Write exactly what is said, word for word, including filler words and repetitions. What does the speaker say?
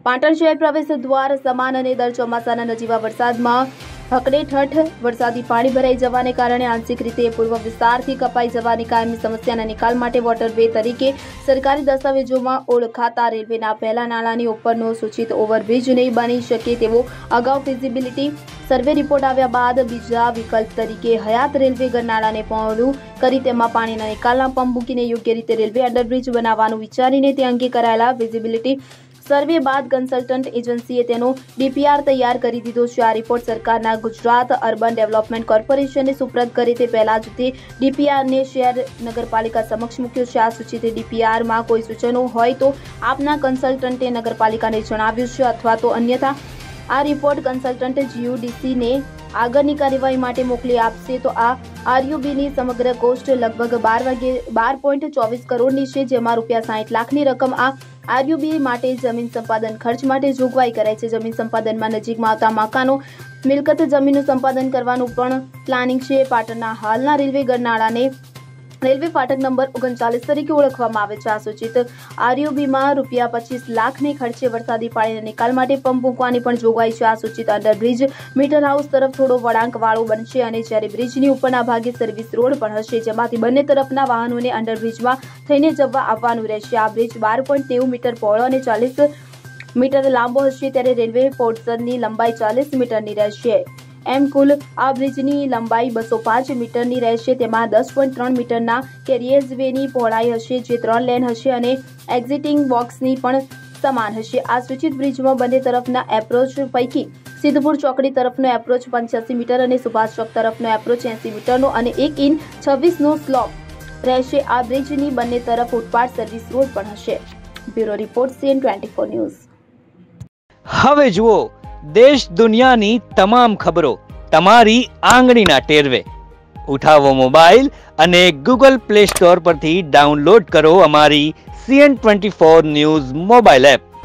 પાટણ શહેર પ્રવેશ દ્વાર સમાન અને દર ચોમાસાના નજીવા વરસાદમાં હકડેઠઠ વરસાદી પાણી ભરાઈ જવાને કારણે આંશિક રીતે પૂર્વ વિસ્તારથી કપાઈ જવાની કાયમી સમસ્યાના નિકાલ માટે વોટરવે તરીકે સરકારી દસ્તાવેજોમાં ઓળખાતા રેલવેના પહેલા નાળાની ઉપરનો સૂચિત ઓવરબ્રિજ નહીં બની શકે તેવો અગાઉ ફિઝિબિલિટી સર્વે રિપોર્ટ આવ્યા બાદ બીજા વિકલ્પ તરીકે હયાત રેલવે ગરનાળાને પહોળું કરી તેમાં પાણીના નિકાલના પંપ મૂકીને યોગ્ય રીતે રેલવે અંડરબ્રિજ બનાવવાનું વિચારીને તે અંગે કરાયેલા ફિઝિબિલિટી સર્વે બાદ કન્સલ્ટન્ટ એજન્સીએ તેનો ડીપીઆર તૈયાર કરી દીધો છે। આ રિપોર્ટ સરકારના ગુજરાત અર્બન ડેવલપમેન્ટ કોર્પોરેશનને સુપ્રત કરે તે પહેલા જ તે ડીપીઆરને શહેર નગરપાલિકા સમક્ષ મૂક્યો છે। આ સૂચિત ડીપીઆરમાં કોઈ સૂચનો હોય તો આપના કન્સલ્ટન્ટે નગરપાલિકાને જણાવ્યું છે અથવા તો અન્યથા આ રિપોર્ટ કન્સલ્ટન્ટ જીયુડીસીને આગળની કાર્યવાહી માટે મોકલી આપશે। તો આ આરયુબીની સમગ્ર કોસ્ટ લગભગ બાર વાગે બાર પોઈન્ટ ચોવીસ કરોડની છે, જેમાં રૂપિયા સાઠ લાખની રકમ આ આરયુબી માટે જમીન સંપાદન ખર્ચ માટે જોગવાઈ કરાઈ છે। જમીન સંપાદનમાં નજીકમાં આવતા મકાનો મિલકત જમીનનું સંપાદન કરવાનું પણ પ્લાનિંગ છે। પાટણના હાલના રેલવે ગરનાળાને રેલવે ફાટક નંબર ઓગણચાલીસ તરીકે ઓળખવામાં આવે છે। આ સૂચિત આરયુબીમાં રૂપિયા પચીસ લાખને ખર્ચે વરસાદી પાણીના નિકાલ માટે પંપ મૂકવાની પણ જોગવાઈ છે। આ સૂચિત અંડરબ્રિજ મીટર હાઉસ તરફ થોડો વળાંક વાળો બનશે અને જ્યારે બ્રિજની ઉપરના ભાગે સર્વિસ રોડ પણ હશે, જેમાંથી બંને તરફના વાહનોને અંડરબ્રિજમાં થઈને જવા આવવાનું રહેશે। આ બ્રિજ બાર પોઈન્ટ નેવું મીટર પહોળો અને ચાલીસ મીટર લાંબો હશે, ત્યારે રેલવે પોર્શનની લંબાઈ ચાલીસ મીટરની રહેશે। એમ કુલ આ બ્રિજની લંબાઈ બસો પાંચ મીટરની રહેશે। તેમાં દસ પોઈન્ટ ત્રણ મીટરના કેરિયેજવેની પહોળાઈ હશે, જે ત્રણ લેન હશે અને એક્ઝિટિંગ બોક્સની પણ સમાન હશે। આ સૂચિત બ્રિજમાં બંને તરફના એપ્રોચ પૈકી સિદ્ધપુર ચોકડી તરફનો એપ્રોચ પંચ્યાસી મીટર અને સુભાષ ચોક તરફનો એપ્રોચ એંસી મીટરનો અને એક ઇન છવ્વીસનો સ્લોપ રહેશે। આ બ્રિજની બંને તરફ ફૂટપાથ સર્વિસ રોડ પણ હશે। Bureau report CN twenty four news. હવે જુઓ દેશ દુનિયાની તમામ ખબરો તમારી આંગળીના ટેરવે। ઉઠાવો મોબાઈલ અને ગૂગલ પ્લે સ્ટોર પરથી ડાઉનલોડ કરો અમારી CN twenty four news mobile app.